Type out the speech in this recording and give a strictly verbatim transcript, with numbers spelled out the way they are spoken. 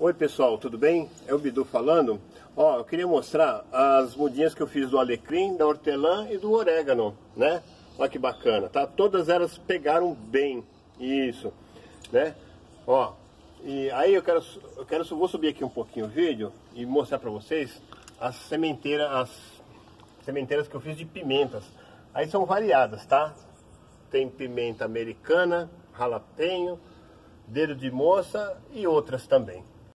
Oi pessoal, tudo bem? É o Bidu falando. Ó, eu queria mostrar as mudinhas que eu fiz do alecrim, da hortelã e do orégano, né? Olha que bacana, tá? Todas elas pegaram bem, isso, né? Ó, e aí eu quero, eu quero, vou subir aqui um pouquinho o vídeo e mostrar pra vocês as sementeiras, as sementeiras que eu fiz de pimentas. Aí são variadas, tá? Tem pimenta americana, jalapeño, dedo de moça e outras também.